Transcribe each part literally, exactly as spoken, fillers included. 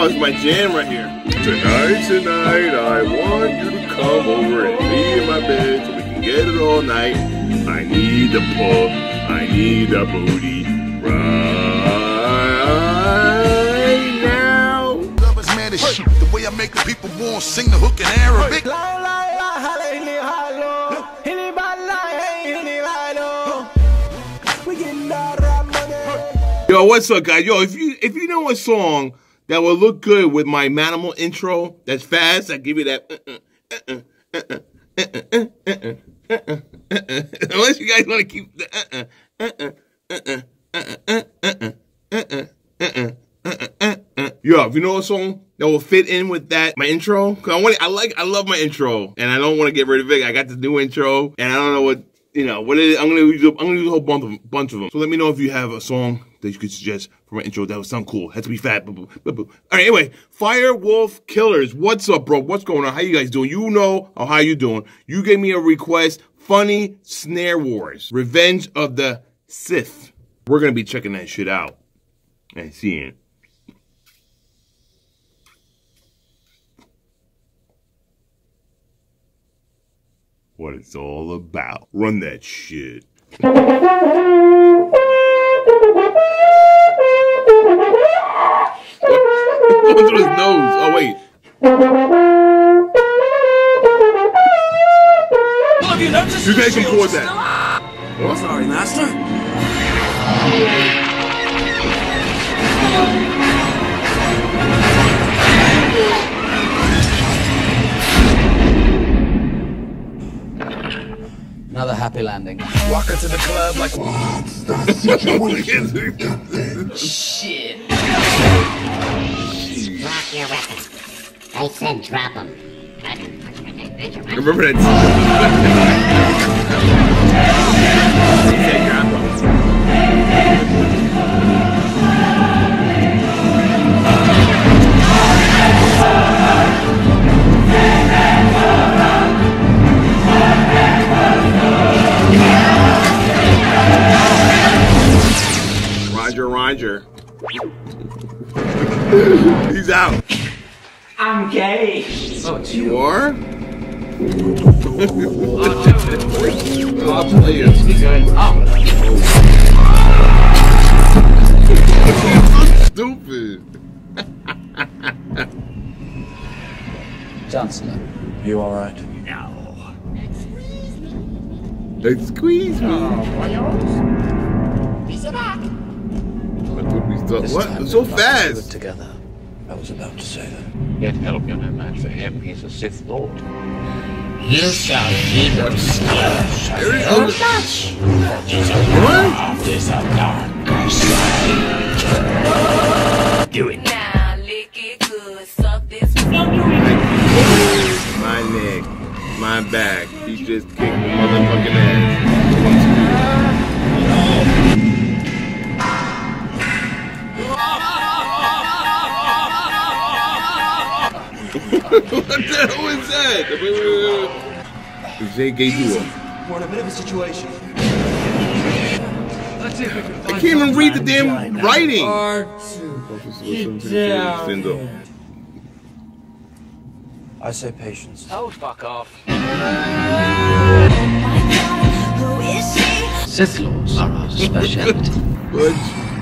Oh, it's my jam right here. Tonight, tonight, I want you to come over and be in my bed so we can get it all night. I need the pull, I need the booty right now. Love is mad as shit. The way I make the people want to sing the hook in Arabic. Yo, what's up, guys? Yo, if you if you know a song that will look good with my Manimal intro, that's fast, I give you that. Unless you guys want to keep the. Yo, if you know a song that will fit in with that, my intro, cause I want, I like, I love my intro, and I don't want to get rid of it. I got this new intro, and I don't know what. You know, what it is, I'm gonna use I'm gonna use a whole bunch of bunch of them. So let me know if you have a song that you could suggest for my intro that would sound cool. It has to be fat. Boo, boo, boo, boo. All right, anyway, Firewolf Killers. What's up, bro? What's going on? How you guys doing? You know or how you doing? You gave me a request. Funny Snare Wars. Revenge of the Sith. We're gonna be checking that shit out and seeing. What it's all about. Run that shit. What's with his nose? Oh, wait. You guys can pause that. What? Sorry, master. Another happy landing. Walk into the club like. Shit. Drop your weapon. I said drop them. Remember that? He said drop them. Roger, Roger. He's out. I'm gay. Oh, it's you. You are? I'll play you. Stupid. Chancellor. You alright? No. They squeeze me. Oh, What? What? So fast. Together. I was about to say that. Get help, you're no match for him. He's a Sith Lord. You shall keep them scarce. There he goes. What? Is a darker side. Do it. Now lick it good, suck this. My neck, my back. He just kicked the motherfucking ass. What the hell is that? Jay Gay Duo. We're in a bit of a situation. I can't even read the damn writing. I say patience. Oh, fuck off. Who is she? Sith Lords are our specialty. What?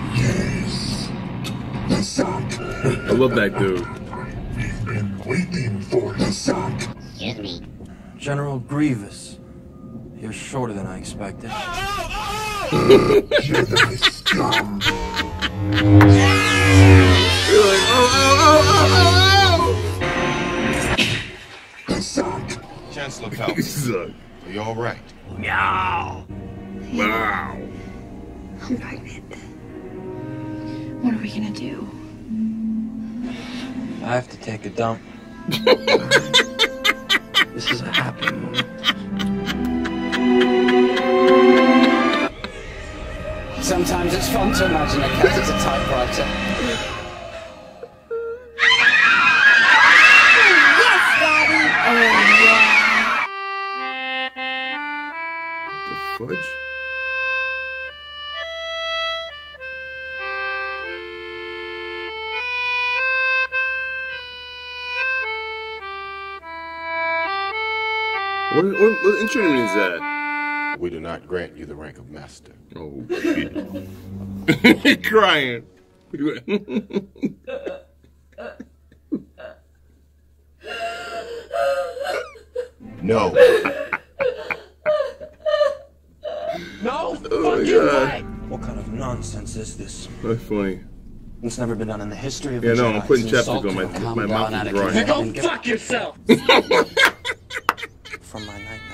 I love that dude. Waiting for the sun. Excuse me. General Grievous. You're shorter than I expected. Jedi scum. You're like, oh, oh, oh, oh, oh, Chancellor oh. Palpatine, are you all right? Wow. Wow. I'm pregnant. What are we gonna do? I have to take a dump. This is a happy moment. Sometimes it's fun to imagine a cat as a typewriter. Yes, Daddy. Oh, yeah. The fudge? What, what, what instrument is that? We do not grant you the rank of master. Oh, shit. Crying. No. No? Oh my God. What kind of nonsense is this? That's funny. It's never been done in the history of Yeah, the no, Jedi. I'm putting It's chapstick on my, insulting. my mouth is dry. You Go fuck yourself! From my nightmare.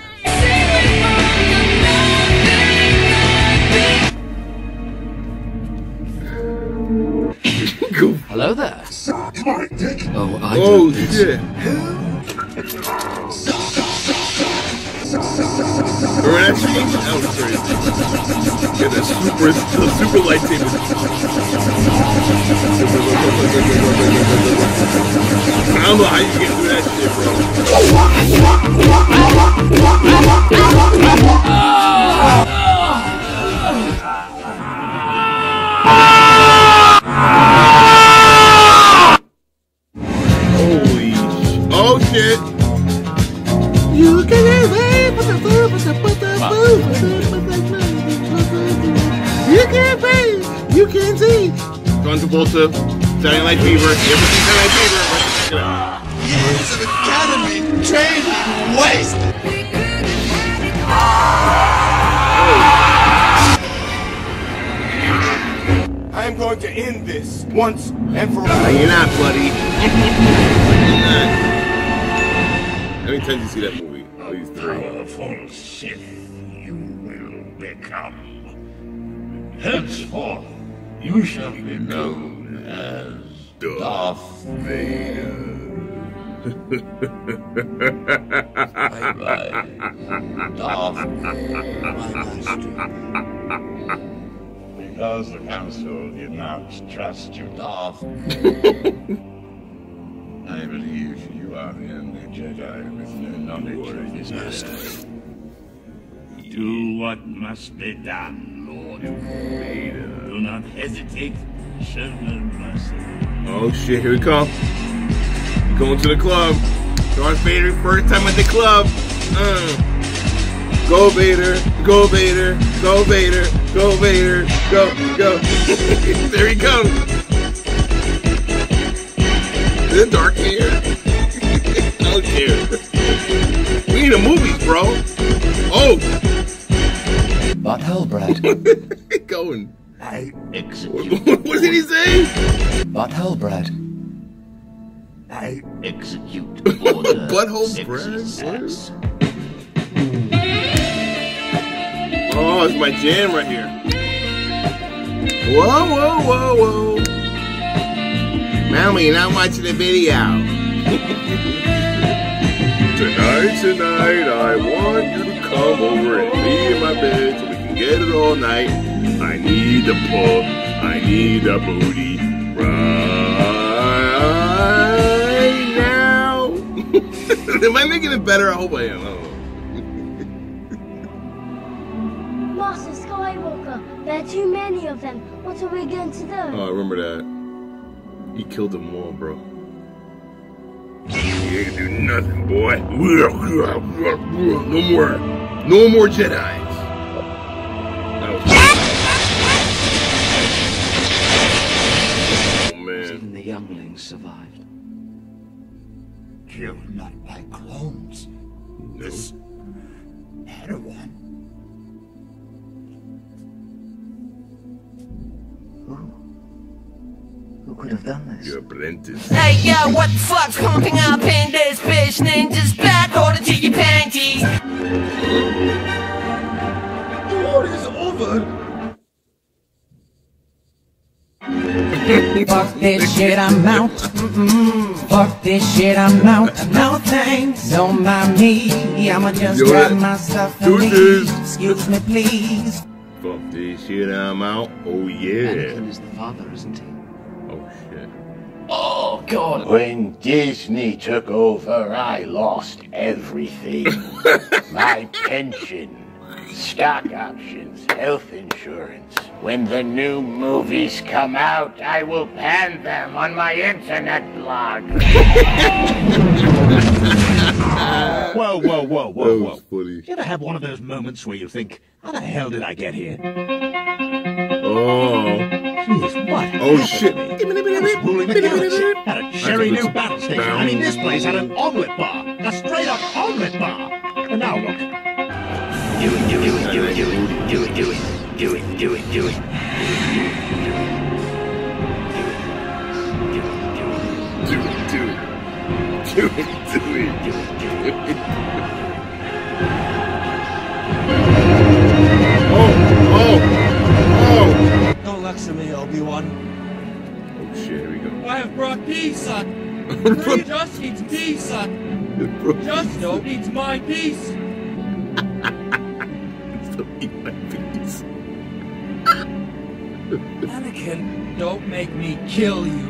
Hello there. Oh, I Oh, do this. shit. Remember that shit? That was crazy. Yeah, that super, the super lightsaber. I don't know how you get through that shit, bro. Holy sh- oh shit! You can You can breathe. You can see. John Travolta, Saturday Night Fever. You ever seen Saturday Night Fever? Check it out. Years of academy training wasted. I am going to end this once and for all. No, you're not, buddy. How many times you see that movie? At least three. Powerful Sith you will become. Henceforth, you shall be known as Darth Vader. Bye-bye. Darth Because the Council did not trust you, Darth. I believe you are the only Jedi with no knowledge of his master. Do what must be done, Lord Vader. Do not hesitate. Show no mercy. Oh shit, here we come. Going to the club. Darth Vader, first time at the club. Uh. Go Vader, go Vader, go Vader, go Vader, go, go. There he comes. Is it dark in here? I don't care. We need a movie, bro. Oh. Butthole bread. Going. I execute. What, what did he say? Butthole bread. I execute order. Butthole sixty-six. Oh, it's my jam right here. Whoa, whoa, whoa, whoa. Mama, you're not watching the video. Tonight, tonight, I want you to come over and be in my bed so we can get it all night. I need the pull. I need the booty right now. Am I making it better? I hope I am. I don't know. Master Skywalker, there are too many of them. What are we going to do? Oh, I remember that. He killed them all, bro. You ain't gonna do nothing, boy. No more. No more Jedis. That was oh, man. Even the younglings survived. Killed not by clones. This Padawan. Who could have done this? Your apprentice. Hey yo, what the fuck's pumping up in this bitch? Ninjas back, hold it to your panties. The war is over. Fuck this shit, I'm out. Fuck this shit, I'm out. No thanks, don't mind me. I'ma just Yo, grab that- my stuff do and leave. this. Excuse me, please. Fuck this shit, I'm out. Oh, yeah. Anakin is the father, isn't he? Oh, shit. Oh, God. When Disney took over, I lost everything. My pension, stock options, health insurance. When the new movies come out, I will pan them on my internet blog. Whoa, whoa, whoa, whoa, That whoa. was funny. You ever have one of those moments where you think, how the hell did I get here? Oh. Jeez, what? Oh, shit. Who's ruling the galaxy? At a cherry new battle station. I mean, this place had an omelet bar. A straight up omelet bar. And now look. Do it, do it, do it, do it, do it, do it, do it, do it, do it. Do it, do it. Do it, do it, do it. Oh, oh, oh. Don't lecture me, Obi-Wan. Oh shit, here we go. I have brought peace, son. Just needs peace, son. Just needs my peace. Anakin, don't make me kill you.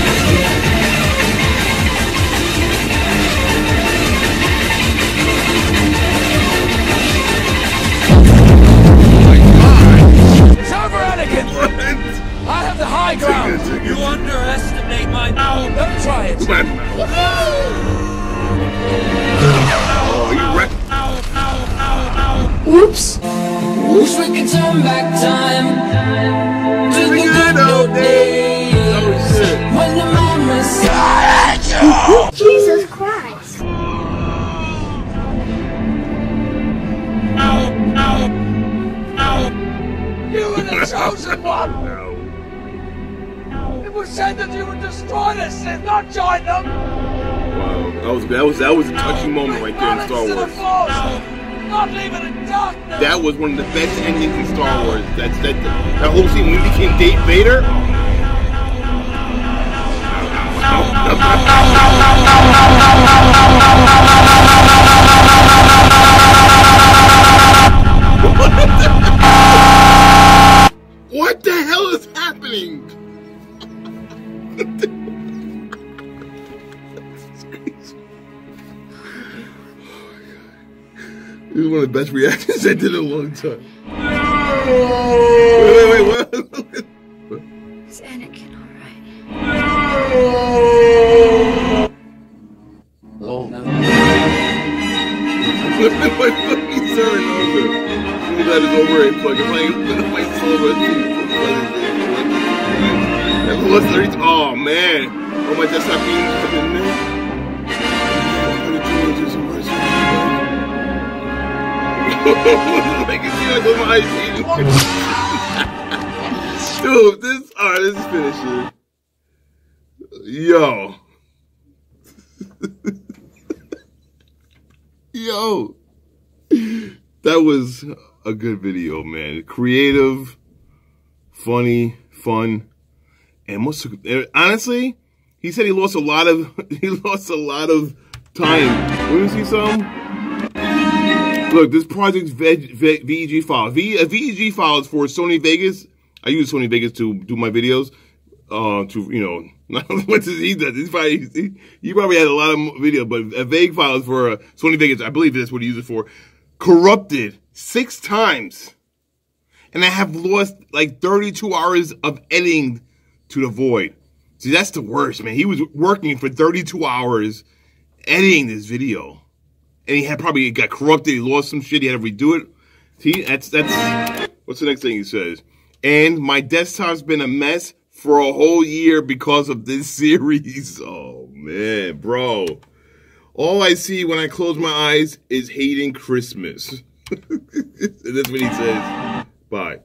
It's over, Anakin! I have the high ground! You underestimate my power. Let me try it! Oh, you wrecked. Whoops! Wish we could turn back time to the good old days when the memories. Jesus Christ! Ow! Ow! Ow! You were the chosen one! It was said that you would destroy the Sith, not join them! Wow, that was that was that was a touching moment right there in Star Wars. Not leave it in darkness! That was one of the best endings in Star Wars. That's that that whole scene when he became Darth Vader. What the hell is happening? This is one of the best reactions I did in a long time. Wait, wait, wait, what? Is Anakin alright? Oh, no. My fucking son over. As soon as that is over, it's like I'm like, my soul That's what's thirty. Oh man. Oh my desktop being in there. I can see like my eyes. Dude, this alright, let's finish it. Yo. Yo. That was a good video, man. Creative, funny, fun. And most honestly, he said he lost a lot of he lost a lot of time. Let me see some. Look, this project's V E G file. V, a V E G file is for Sony Vegas. I use Sony Vegas to do my videos. Uh, to, you know, what does he do? He's probably, he, he probably has a lot of video, but a vague file is for uh, Sony Vegas. I believe that's what he uses it for. Corrupted six times. And I have lost like thirty-two hours of editing to the void. See, that's the worst, man. He was working for thirty-two hours editing this video. And he had probably got corrupted. He lost some shit. He had to redo it. See, that's, that's, what's the next thing he says? And my desktop's been a mess for a whole year because of this series. Oh, man, bro. All I see when I close my eyes is hating Christmas. That's what he says. Bye.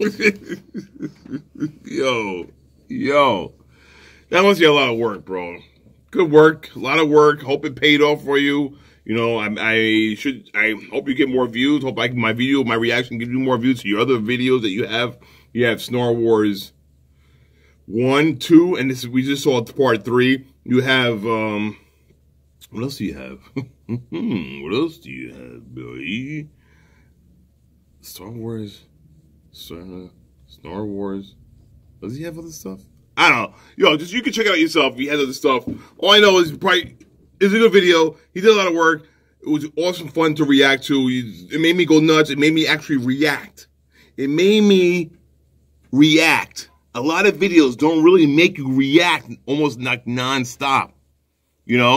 Yo, yo. That must be a lot of work, bro. Good work. A lot of work. Hope it paid off for you. You know, I, I should, I hope you get more views. Hope I, my video, my reaction gives you more views to your other videos that you have. You have Star Wars one, two, and this is, we just saw part three. You have, um, what else do you have? What else do you have, Billy? Star Wars, Star, Star Wars. Does he have other stuff? I don't know. Yo, just, you can check it out yourself. He has other stuff. All I know is probably, it's a good video. He did a lot of work. It was awesome fun to react to. It made me go nuts. It made me actually react. It made me react. A lot of videos don't really make you react almost like non-stop. You know?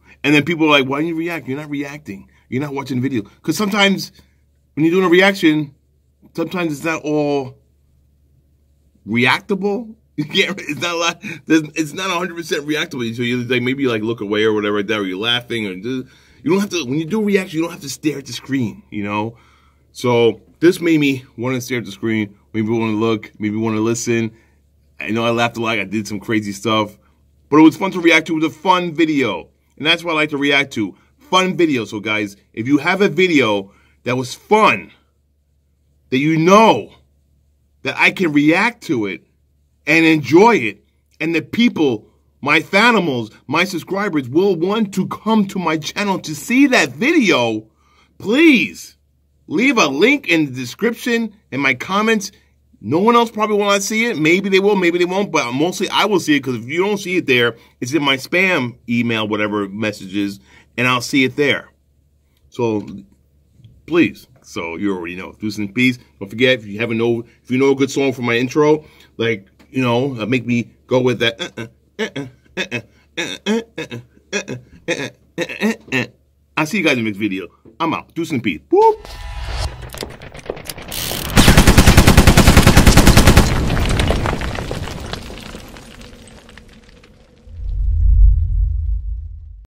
And then people are like, why don't you react? You're not reacting. You're not watching the video. Because sometimes when you're doing a reaction, sometimes it's not all reactable. It's not a lot. It's not one hundred percent reactable. So you like maybe you like look away or whatever like that, or you're laughing, or you don't have to. When you do a reaction, you don't have to stare at the screen. You know. So this made me want to stare at the screen. Maybe want to look. Maybe want to listen. I know I laughed a lot. I did some crazy stuff, but it was fun to react to. It was a fun video, and that's what I like to react to. Fun video. So guys, if you have a video that was fun, that you know that I can react to it and enjoy it, and the people, my fanimals, my subscribers will want to come to my channel to see that video, please leave a link in the description and my comments. No one else probably will not see it. Maybe they will, maybe they won't, but mostly I will see it, because if you don't see it there, it's in my spam email, whatever messages, and I'll see it there. So please. So you already know. Deuce and peace. Don't forget, if you haven't know, if you know a good song for my intro, like, you know, make me go with that. I'll see you guys in the next video. I'm out. Deuce and peace. Whoop.